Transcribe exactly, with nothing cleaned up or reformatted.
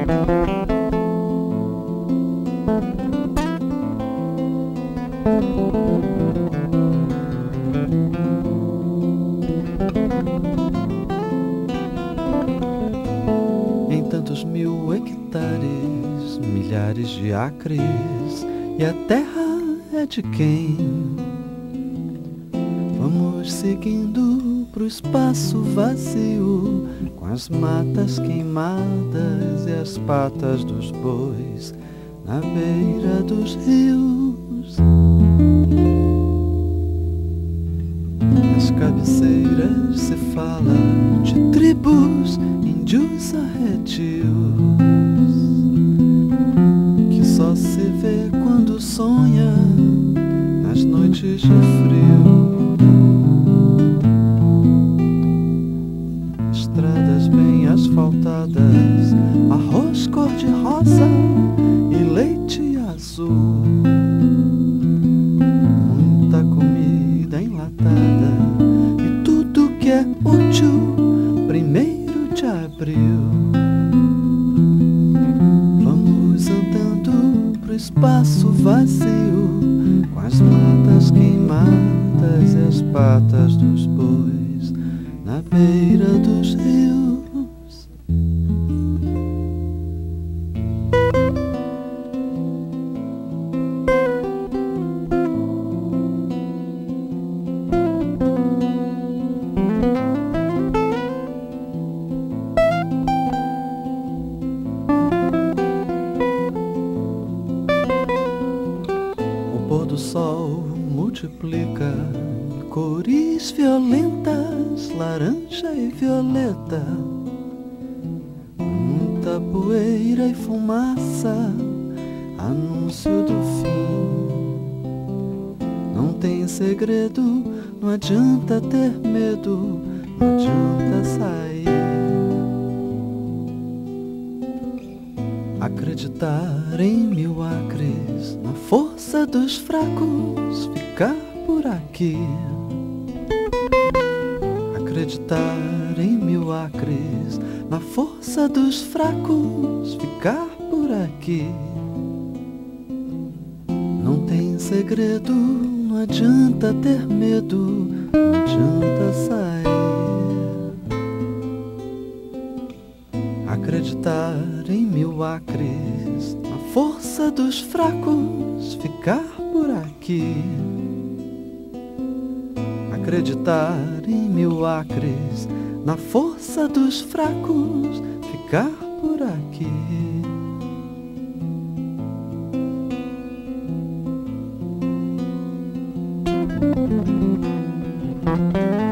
Em tantos mil hectares, milhares de acres, e a terra é de quem? Vamos seguindo pro espaço vazio, com as matas queimadas e as patas dos bois na beira dos rios. Nas cabeceiras se fala de tribos, índios arredios, que só se vê quando sonha nas noites de frio. Estradas bem asfaltadas, arroz cor-de-rosa e leite azul, muita comida enlatada e tudo que é útil, primeiro de abril. Vamos andando pro espaço vazio, com as matas queimadas e as patas dos bois na beira dos rios. O pôr do sol multiplica cores violentas, laranja e violeta, muita poeira e fumaça, anúncio do fim. Não tem segredo, não adianta ter medo, não adianta sair. Acreditar em mil acres, na força dos fracos, ficar por aqui. Acreditar em mil acres, na força dos fracos, ficar por aqui. Não tem segredo, não adianta ter medo, não adianta sair. Acreditar em mil acres, na força dos fracos, ficar por aqui. Acreditar em mil acres, na força dos fracos, ficar por aqui. Música